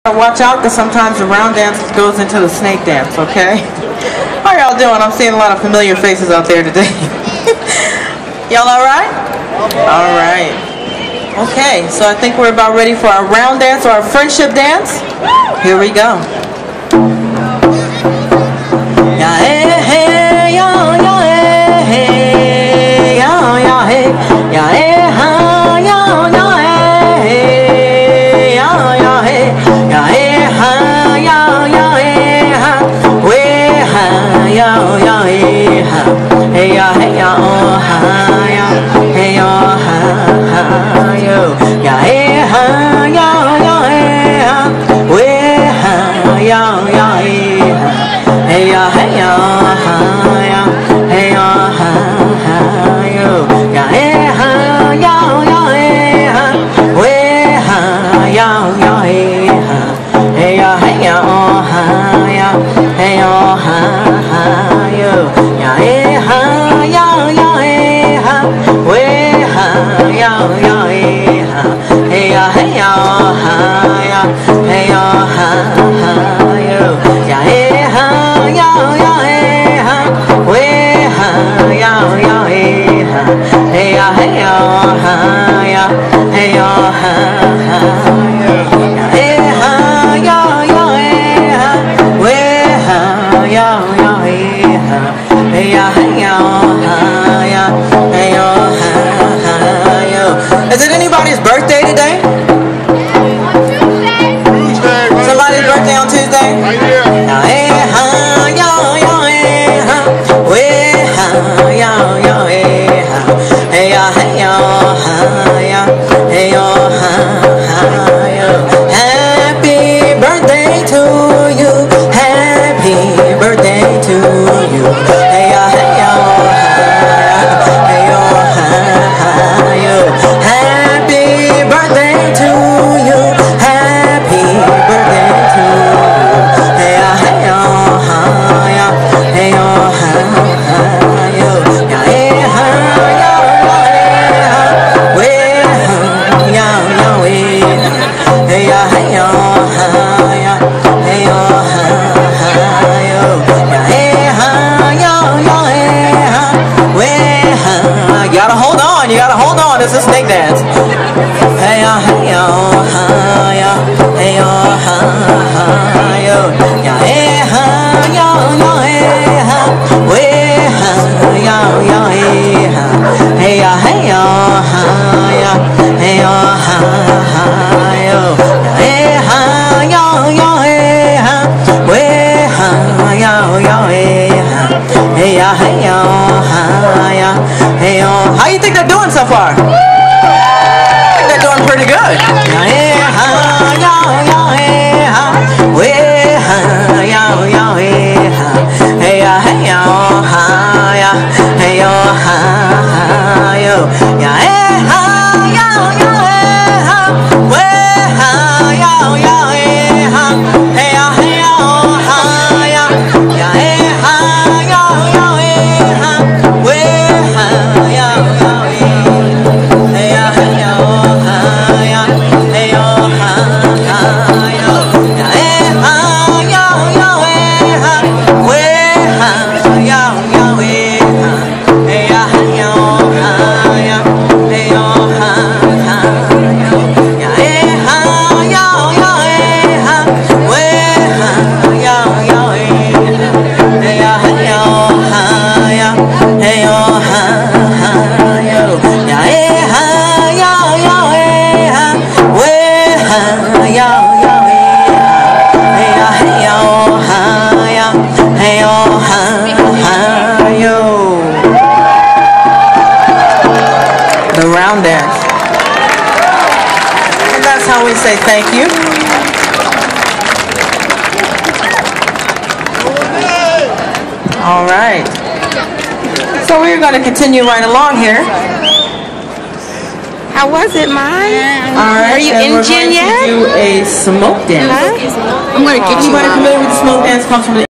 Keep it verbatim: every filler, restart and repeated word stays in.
Watch out, because sometimes the round dance goes into the snake dance, okay? How y'all doing? I'm seeing a lot of familiar faces out there today. Y'all alright? Alright. Okay, so I think we're about ready for our round dance or our friendship dance. Here we go. Yeah, hey, hey, yeah, yeah, hey, yeah, yeah, hey, yeah, hey, ha, yeah, yeah, hey, yeah, yeah, hey, yeah, hey, ha, yeah, yeah, hey, ha, way, ha, yeah, yeah, hey, ha, hey, yeah, hey, yeah, oh, ha, yeah, hey, oh, ha, ha, yo, yeah, hey, ha, yeah, yeah, hey, ha, way, ha, yeah, yeah, hey, ha. Hey ya, hey ya, ha ya, hey ya, ha ha yo, ya hey ha ya ya hey ha, way ha ya ya hey ha, hey ya hey ya oh ha ya, hey oh ha ha yo, ya hey ha ya ya hey ha, way ha ya ya hey ha, hey ya hey ya ha ya, hey oh ha ha yo, ya hey ha. Hey ya, hey ya, ha ya, hey ya, ha ha ya, hey ha ya ya, hey ha, way ha ya ya, hey ha, hey ya, hey ya, ha ya, hey ya, ha ha yo. Is it anybody's birthday today? Tuesday. Somebody's birthday on Tuesday? Right here. Hey ha ya ya, hey ha, way ha ya ya, hey ha. Hey ya, hey ya, ha ya, hey ya, ha ha yo. Happy birthday to you, happy birthday to you. Hey ya, hey ya, ha ya, hey ya, ha ha yo. Happy birthday to you, happy birthday to you. Hey ya, hey ya, ha ya, hey ya, ha ha yo. Ya, hey ha ya. Hey ya, hey ya, ha ya, hey ya, ha ha yo, ya hey ha ya ya hey ha, way ha. You gotta hold on, you gotta hold on. This is snake dance. Hey ya, hey ya, ha ya, hey ya, ha ha yo, ya hey ha ya ya hey ha, way ha ya ya hey ha, hey ya, hey ya, ha ya, hey ya, ha ha yo. Hey ha ya ya hey ha, way ha ya ya hey ha, hey ya hey ya ha ya, hey oh. How you think they're doing so far? I think they're doing pretty good. Hey ha ya ya hey ha, way ha ya ya hey ha, hey ya hey ya ha ya, hey oh ha ha yo, ya hey ha ya ya hey ha, way ha ya ya hey ha, hey ya hey ya ha ya, ya hey ha ya ya hey ha, way ha ya ya hey, hey ya hey ya ha ya, hey oh ha ha yo, ya hey ha ya ya hey ha, way ha ya ya hey ha, hey ya hey ya ha ya, hey oh ha ha yo, ya hey ha ya ya hey ha, way ha ya ya hey ha, hey ya hey ya ha ya, hey oh ha ha yo, ya hey ha ya ya hey ha, way ha ya ya hey ha, hey ya hey ya ha ya, hey oh ha ha yo. The round dance. And that's how we say thank you. All right. So we're going to continue right along here. How was it, mine? All right. Are you and in gym yet? We're going to do a smoke dance. Huh? I'm going to get you. Anybody familiar with the smoke dance? Comes from the